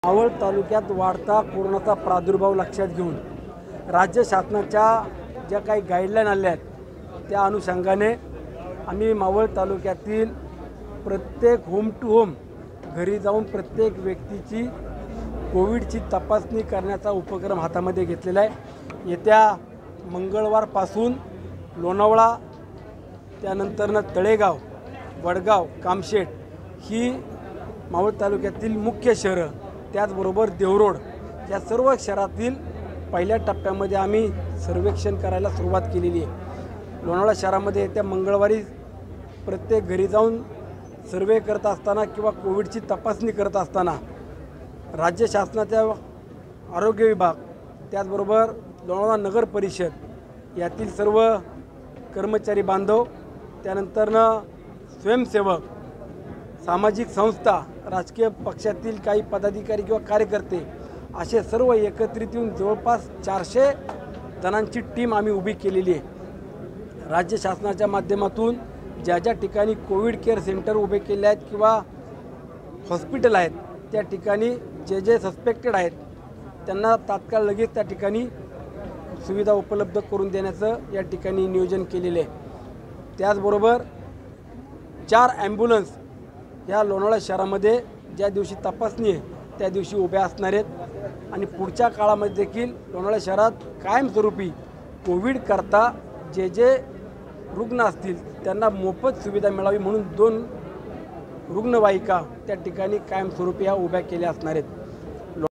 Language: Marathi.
मावळ तालुक्यात वाढता कोरोनाचा प्रादुर्भाव लक्षात घेऊन राज्य शासनाच्या ज्या काही गाईडलाईन आल्या आहेत त्या अनुषंगाने आम्ही मावळ तालुक्यातील प्रत्येक होम टू होम घरी जाऊन प्रत्येक व्यक्तीची कोविडची तपासणी करण्याचा उपक्रम हातामध्ये घेतलेला आहे। येत्या मंगळवारपासून लोणावळा, त्यानंतरनं तळेगाव, वडगाव, कामशेत ही मावळ तालुक्यातील मुख्य शहरं, त्याचबरोबर देवरोड या सर्व शहरातील पहिल्या टप्प्यामध्ये आम्ही सर्वेक्षण करायला सुरुवात केलेली आहे। लोणावळा शहरामध्ये येत्या मंगळवारी प्रत्येक घरी जाऊन सर्वे करत असताना किंवा कोविडची तपासणी करत असताना राज्य शासनाच्या आरोग्य विभाग, त्याचबरोबर लोणावळा नगर परिषद यातील सर्व कर्मचारी बांधव, त्यानंतरनं स्वयंसेवक, सामाजिक संस्था, राजकीय पक्षातील काही पदाधिकारी किंवा कार्यकर्ते असे सर्व एकत्रित येऊन जवळपास 400 जणांची टीम आम्ही उभी केलेली आहे। राज्य शासनाच्या माध्यमातून ज्या ज्या ठिकाणी कोविड केअर सेंटर उभे केले आहेत किंवा हॉस्पिटल आहेत त्या ठिकाणी जे जे सस्पेक्टेड आहेत त्यांना तात्काळ लगेच त्या ठिकाणी सुविधा उपलब्ध करून देण्याचं या ठिकाणी नियोजन केलेले आहे। त्याचबरोबर 4 ॲम्ब्युलन्स या लोणावळा शहरामध्ये ज्या दिवशी तपासणी आहे त्या दिवशी उभ्या असणार आहेत आणि पुढच्या काळामध्ये देखील लोणावळा शहरात कायमस्वरूपी कोविड करता जे जे रुग्ण असतील त्यांना मोफत सुविधा मिळावी म्हणून 2 रुग्णवाहिका त्या ठिकाणी कायमस्वरूपी ह्या उभ्या केल्या असणार आहेत।